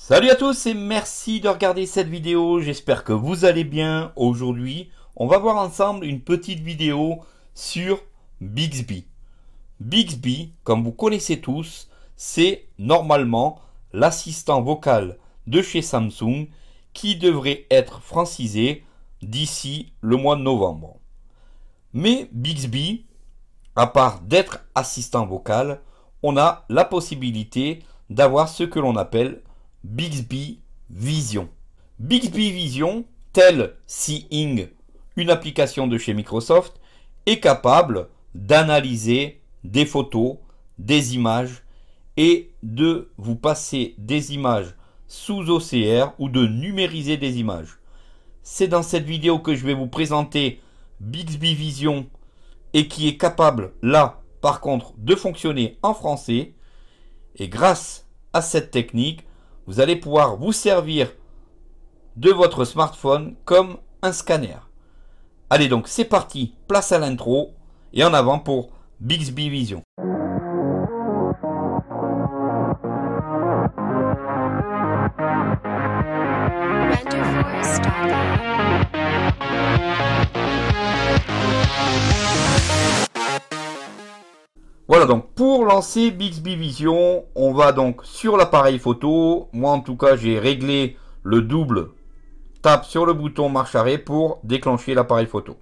Salut à tous et merci de regarder cette vidéo, j'espère que vous allez bien. Aujourd'hui, on va voir ensemble une petite vidéo sur Bixby. Bixby, comme vous connaissez tous, c'est normalement l'assistant vocal de chez Samsung qui devrait être francisé d'ici le mois de novembre. Mais Bixby, à part d'être assistant vocal, on a la possibilité d'avoir ce que l'on appelle Bixby Vision. Bixby Vision, tel Seeing, une application de chez Microsoft, est capable d'analyser des photos, des images et de vous passer des images sous OCR ou de numériser des images. C'est dans cette vidéo que je vais vous présenter Bixby Vision et qui est capable, là, par contre, de fonctionner en français. Et grâce à cette technique, vous allez pouvoir vous servir de votre smartphone comme un scanner. Allez donc, c'est parti, place à l'intro et en avant pour Bixby Vision. Voilà, donc pour lancer Bixby Vision, on va donc sur l'appareil photo. Moi en tout cas j'ai réglé le double tape sur le bouton marche arrêt pour déclencher l'appareil photo.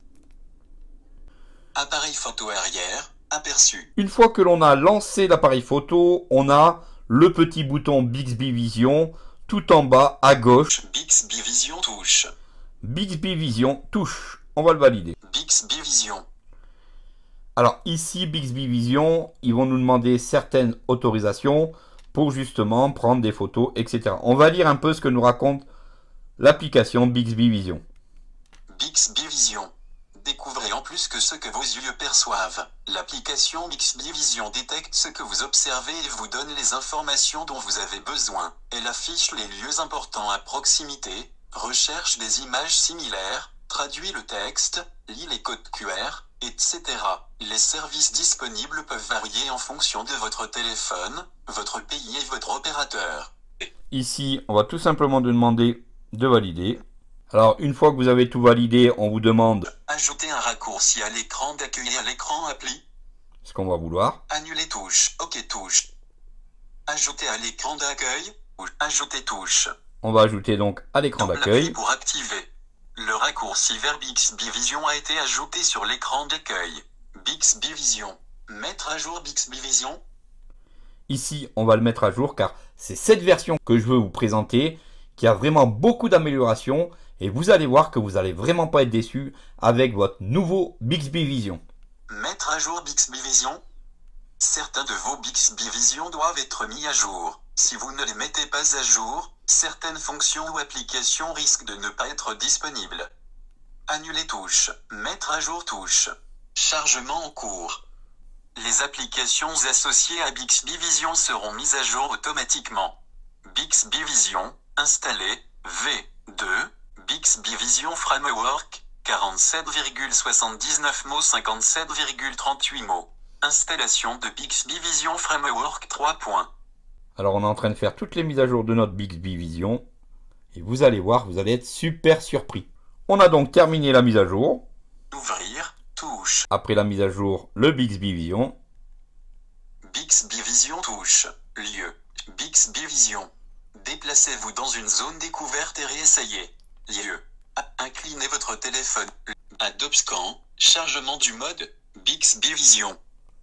Appareil photo arrière, aperçu. Une fois que l'on a lancé l'appareil photo, on a le petit bouton Bixby Vision tout en bas à gauche. Bixby Vision touche. Bixby Vision touche. On va le valider. Bixby Vision. Alors ici, Bixby Vision, ils vont nous demander certaines autorisations pour justement prendre des photos, etc. On va lire un peu ce que nous raconte l'application Bixby Vision. Bixby Vision. Découvrez en plus que ce que vos yeux perçoivent. L'application Bixby Vision détecte ce que vous observez et vous donne les informations dont vous avez besoin. Elle affiche les lieux importants à proximité, recherche des images similaires, traduit le texte, lit les codes QR, etc. Les services disponibles peuvent varier en fonction de votre téléphone, votre pays et votre opérateur. Ici, on va tout simplement demander de valider. Alors, une fois que vous avez tout validé, on vous demande ajouter un raccourci à l'écran d'accueil et à l'écran appli. Ce qu'on va vouloir. Annuler touche, OK touche. Ajouter à l'écran d'accueil ou ajouter touche. On va ajouter donc à l'écran d'accueil. Pour activer. Le raccourci vers Bixby Vision a été ajouté sur l'écran d'accueil. Bixby Vision. Mettre à jour Bixby Vision. Ici, on va le mettre à jour car c'est cette version que je veux vous présenter qui a vraiment beaucoup d'améliorations et vous allez voir que vous n'allez vraiment pas être déçus avec votre nouveau Bixby Vision. Mettre à jour Bixby Vision. Certains de vos Bixby Vision doivent être mis à jour. Si vous ne les mettez pas à jour, certaines fonctions ou applications risquent de ne pas être disponibles. Annuler touche. Mettre à jour touche. Chargement en cours. Les applications associées à Bixby Vision seront mises à jour automatiquement. Bixby Vision, installé, V2, Bixby Vision Framework, 47,79 mots 57,38 mots. Installation de Bixby Vision Framework 3 points. Alors on est en train de faire toutes les mises à jour de notre Bixby Vision. Et vous allez voir, vous allez être super surpris. On a donc terminé la mise à jour. Ouvrir, touche. Après la mise à jour, le Bixby Vision. Bixby Vision touche. Lieu. Bixby Vision. Déplacez-vous dans une zone découverte et réessayez. Lieu. Inclinez votre téléphone. Adobe Scan. Chargement du mode. Bixby Vision.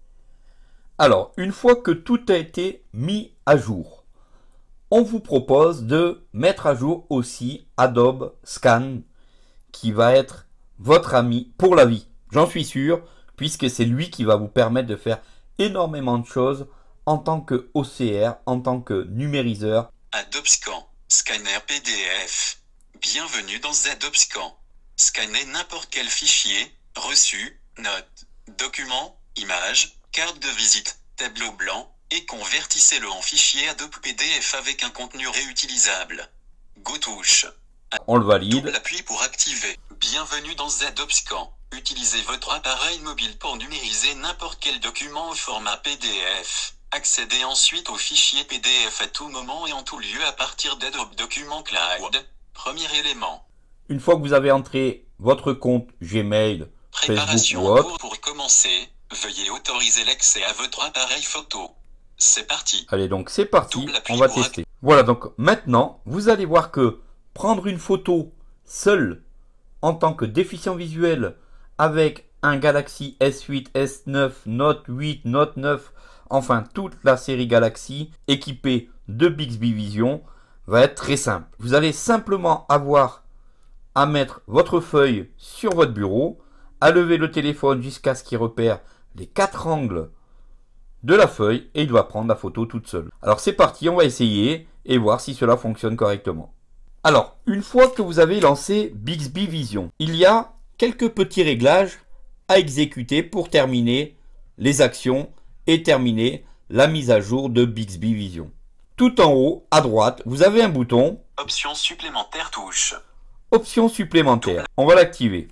Alors, une fois que tout a été mis à jour, on vous propose de mettre à jour aussi Adobe Scan, qui va être votre ami pour la vie. J'en suis sûr, puisque c'est lui qui va vous permettre de faire énormément de choses en tant que OCR, en tant que numériseur. Adobe Scan, scanner PDF. Bienvenue dans Adobe Scan. Scannez n'importe quel fichier, reçu, note, document, image, carte de visite, tableau blanc, et convertissez-le en fichier Adobe PDF avec un contenu réutilisable. Go touche. On le valide. Double appui pour activer. Bienvenue dans Adobe Scan. Utilisez votre appareil mobile pour numériser n'importe quel document au format PDF. Accédez ensuite au fichier PDF à tout moment et en tout lieu à partir d'Adobe Document Cloud. Premier élément. Une fois que vous avez entré votre compte Gmail, Facebook Préparation ou en autre, cours pour commencer. Veuillez autoriser l'accès à votre appareil photo. C'est parti. allez donc c'est parti, Double appui on va pour tester. Voilà donc maintenant vous allez voir que prendre une photo seule en tant que déficient visuel avec un Galaxy S8, S9, Note 8, Note 9, enfin toute la série Galaxy équipée de Bixby Vision va être très simple. Vous allez simplement avoir à mettre votre feuille sur votre bureau, à lever le téléphone jusqu'à ce qu'il repère les 4 angles de la feuille et il va prendre la photo toute seule. Alors c'est parti, on va essayer et voir si cela fonctionne correctement. Alors, une fois que vous avez lancé Bixby Vision, il y a quelques petits réglages à exécuter pour terminer les actions et terminer la mise à jour de Bixby Vision. Tout en haut, à droite, vous avez un bouton Options supplémentaires touche. Options supplémentaires. On va l'activer.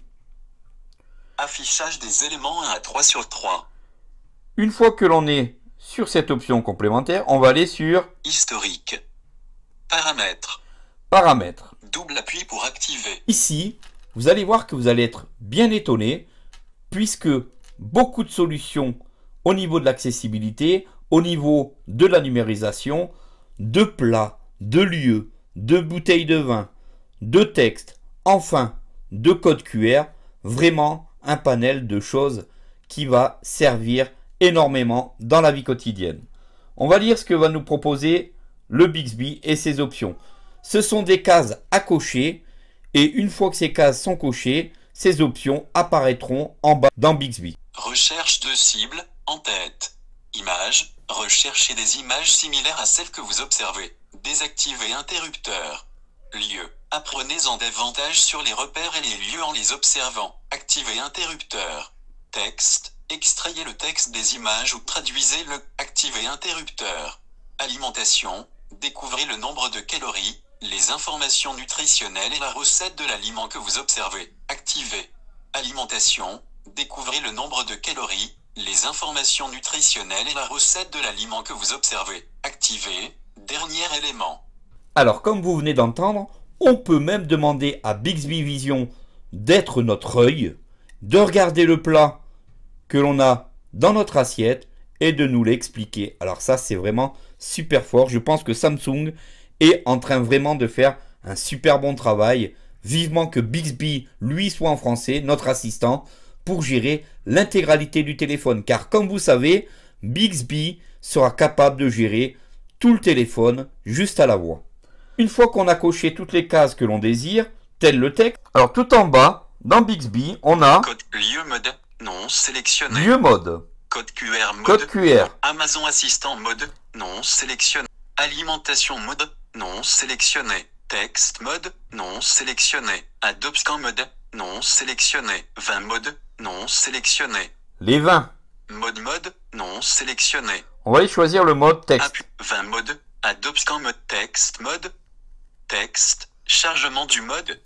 Affichage des éléments 1 à 3 sur 3. Une fois que l'on est sur cette option complémentaire, on va aller sur Historique. Paramètres. Paramètres. Double appui pour activer. Ici, vous allez voir que vous allez être bien étonné puisque beaucoup de solutions au niveau de l'accessibilité, au niveau de la numérisation, de plats, de lieux, de bouteilles de vin, de textes, enfin de code QR, vraiment un panel de choses qui va servir énormément dans la vie quotidienne. On va lire ce que va nous proposer le Bixby et ses options. Ce sont des cases à cocher et une fois que ces cases sont cochées, ces options apparaîtront en bas dans Bixby. Recherche de cible en tête. Images. Recherchez des images similaires à celles que vous observez. Désactivez interrupteur. Lieu. Apprenez-en davantage sur les repères et les lieux en les observant. Activez interrupteur. Texte. Extrayez le texte des images ou traduisez-le. Activez interrupteur. Alimentation. Découvrez le nombre de calories, les informations nutritionnelles et la recette de l'aliment que vous observez. Activez. Alimentation. Découvrez le nombre de calories, les informations nutritionnelles et la recette de l'aliment que vous observez. Activez. Dernier élément. Alors, comme vous venez d'entendre, on peut même demander à Bixby Vision d'être notre œil, de regarder le plat que l'on a dans notre assiette et de nous l'expliquer. Alors ça, c'est vraiment super fort. Je pense que Samsung est en train vraiment de faire un super bon travail. Vivement que Bixby, lui, soit en français, notre assistant, pour gérer l'intégralité du téléphone. Car comme vous savez, Bixby sera capable de gérer tout le téléphone juste à la voix. Une fois qu'on a coché toutes les cases que l'on désire, tel le texte, alors tout en bas, dans Bixby, on a Code lieu mode. Non sélectionné. lieu mode, Code QR mode. code QR, Amazon Assistant mode. Non sélectionné. Alimentation mode. Non sélectionné. Texte mode. Non sélectionné. Adobe Scan mode. Non sélectionné. 20 mode. Non sélectionné. les vins. Mode. Non sélectionné. On va y choisir le mode texte. Appui 20 mode. Adobe Scan mode. Texte mode. Texte. Chargement du mode.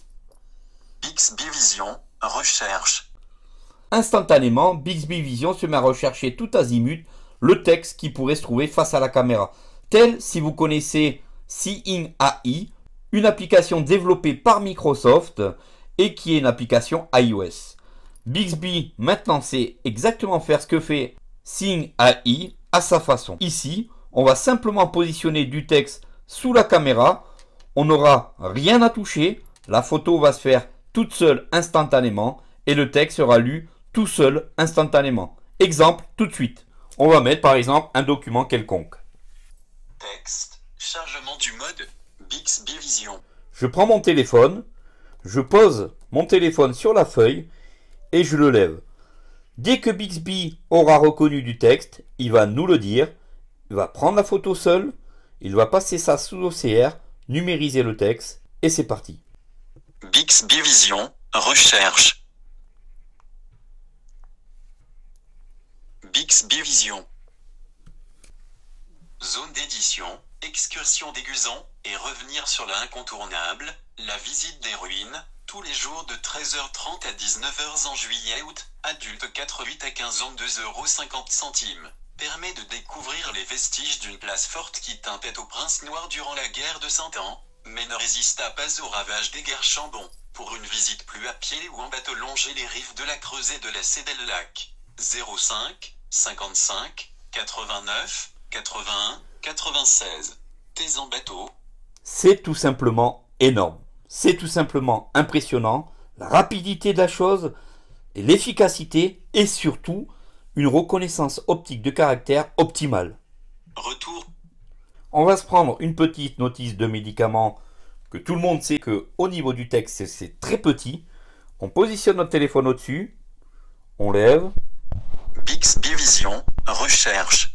Bixby Vision. Recherche. Instantanément, Bixby Vision se met à rechercher tout azimut le texte qui pourrait se trouver face à la caméra. Tel, si vous connaissez Seeing AI, une application développée par Microsoft et qui est une application iOS. Bixby maintenant sait exactement faire ce que fait Seeing AI à sa façon. Ici, on va simplement positionner du texte sous la caméra. On n'aura rien à toucher. La photo va se faire toute seule instantanément et le texte sera lu tout seul instantanément. Exemple, tout de suite. On va mettre par exemple un document quelconque. Texte. Chargement du mode. Bixby Vision. Je prends mon téléphone, je pose mon téléphone sur la feuille et je le lève. Dès que Bixby aura reconnu du texte, il va nous le dire, il va prendre la photo seul, il va passer ça sous OCR, numériser le texte et c'est parti. Bixby Vision. Recherche. Bixby Vision. Zone d'édition, excursion d'Aiguzon, et revenir sur l'incontournable, la visite des ruines, tous les jours de 13h30 à 19h en juillet-août, adulte 4-8 à 15 ans 2,50 €. permet de découvrir les vestiges d'une place forte qui teintait au prince noir durant la guerre de 100 ans, mais ne résista pas aux ravages des guerres Chambon. Pour une visite plus à pied ou en bateau, longer les rives de la Creuse et de la Cédelle-Lac. 05 55 89 81 96. T'es en bateau. C'est tout simplement énorme. C'est tout simplement impressionnant. La rapidité de la chose et l'efficacité et surtout une reconnaissance optique de caractère optimale. Retour. On va se prendre une petite notice de médicament que tout le monde sait que au niveau du texte c'est très petit. On positionne notre téléphone au-dessus, on lève. Bixby Vision, recherche.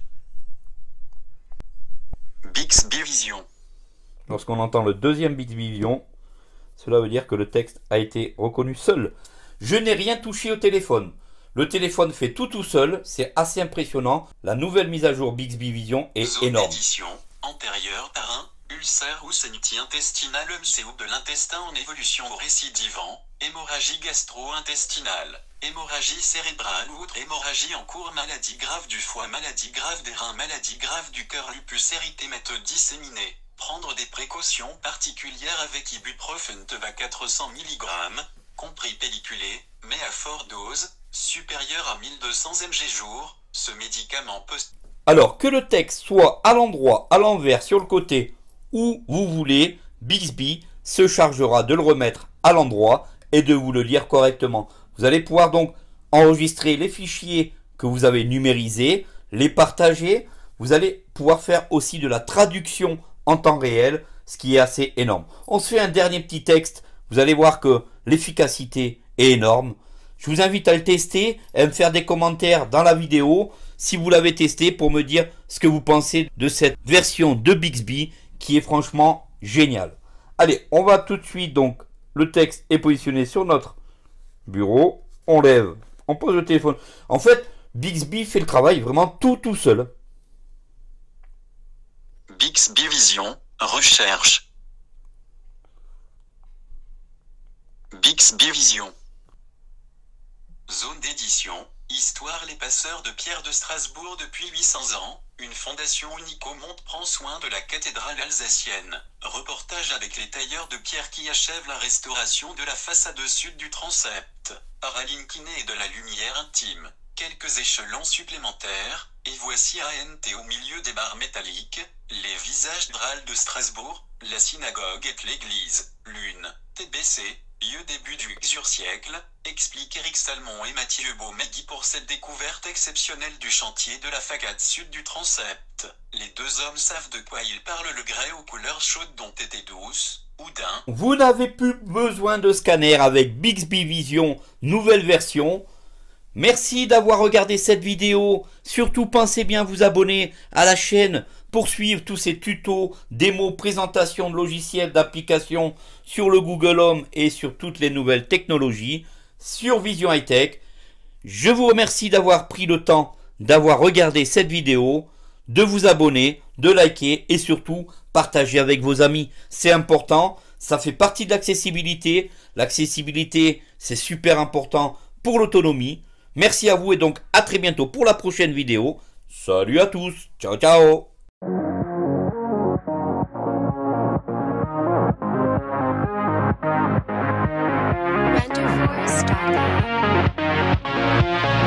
Bixby Vision. Lorsqu'on entend le deuxième Bixby Vision, cela veut dire que le texte a été reconnu seul. Je n'ai rien touché au téléphone. Le téléphone fait tout seul, c'est assez impressionnant. La nouvelle mise à jour Bixby Vision est Zone énorme. d'édition, antérieur par un ulcère ou saignement intestinal MCO de l'intestin en évolution au récidivant, hémorragie gastro-intestinale, hémorragie cérébrale ou autre hémorragie en cours, maladie grave du foie, maladie grave des reins, maladie grave du cœur, lupus érythémateux disséminé. Prendre des précautions particulières avec ibuprofène teva 400 mg, compris pelliculé, mais à forte dose, supérieure à 1200 mg jour. Ce médicament peut... Alors que le texte soit à l'endroit, à l'envers, sur le côté, où vous voulez, Bixby se chargera de le remettre à l'endroit et de vous le lire correctement. Vous allez pouvoir donc enregistrer les fichiers que vous avez numérisés, les partager. Vous allez pouvoir faire aussi de la traduction en temps réel, ce qui est assez énorme. On se fait un dernier petit texte. Vous allez voir que l'efficacité est énorme. Je vous invite à le tester et à me faire des commentaires dans la vidéo si vous l'avez testé pour me dire ce que vous pensez de cette version de Bixby qui est franchement géniale. Allez, on va tout de suite, donc le texte est positionné sur notre bureau, on lève, on pose le téléphone. En fait, Bixby fait le travail vraiment tout seul. Bixby Vision, recherche. Bixby Vision. Zone d'édition, Histoire les passeurs de pierre de Strasbourg depuis 800 ans, une fondation unique au monde prend soin de la cathédrale alsacienne. Reportage avec les tailleurs de pierre qui achèvent la restauration de la façade sud du transept. Par Aline Quinet et de la lumière intime. Quelques échelons supplémentaires, et voici ANT au milieu des barres métalliques, les visages drôles de Strasbourg, la synagogue et l'église, l'une, TBC, lieu début du siècle, explique Eric Salmon et Mathieu Baumegui pour cette découverte exceptionnelle du chantier de la façade sud du transept. Les deux hommes savent de quoi ils parlent, le grès aux couleurs chaudes dont était douce, Houdin. Vous n'avez plus besoin de scanner avec Bixby Vision, nouvelle version. Merci d'avoir regardé cette vidéo. Surtout pensez bien à vous abonner à la chaîne pour suivre tous ces tutos, démos, présentations de logiciels, d'applications sur le Google Home et sur toutes les nouvelles technologies sur Vision High Tech. Je vous remercie d'avoir pris le temps d'avoir regardé cette vidéo, de vous abonner, de liker et surtout partager avec vos amis. C'est important, ça fait partie de l'accessibilité. L'accessibilité, c'est super important pour l'autonomie. Merci à vous et donc à très bientôt pour la prochaine vidéo. Salut à tous, ciao ciao. Renderforce.com